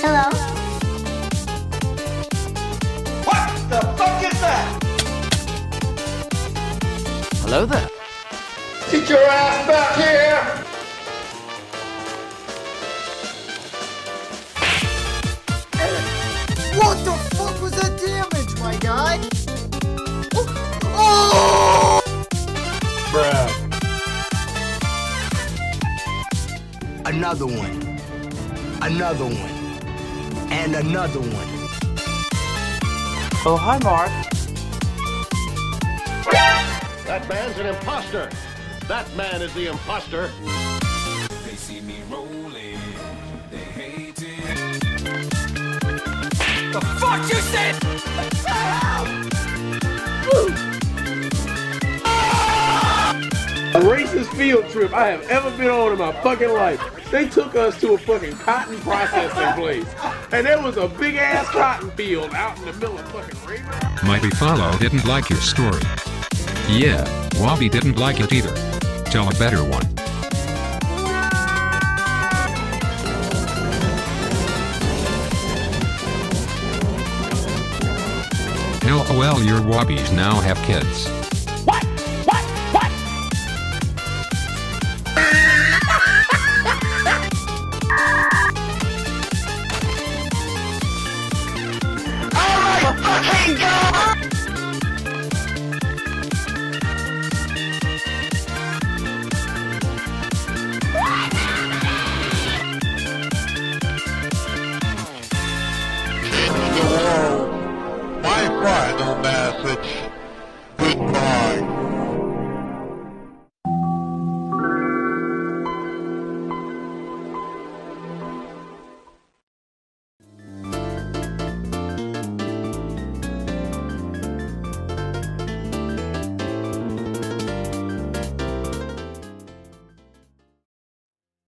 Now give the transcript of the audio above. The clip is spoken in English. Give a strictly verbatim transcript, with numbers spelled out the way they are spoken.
Hello? What the fuck is that? Hello there. Get your ass back here! What the fuck was that damage, my guy? Oh! Oh! Bruh. Another one. Another one. And another one. Oh, hi, Mark. That man's an imposter. That man is the imposter. They see me rolling. They hate it. The fuck you said? A racist field trip I have ever been on in my fucking life. They took us to a fucking cotton processing place. And there was a big ass cotton field out in the middle of fucking Raven. Mighty Follow didn't like your story. Yeah, Wobby didn't like it either. Tell a better one. LOL, your Wobbies now have kids. What? What? What? Oh my fucking god! My final message. Goodbye.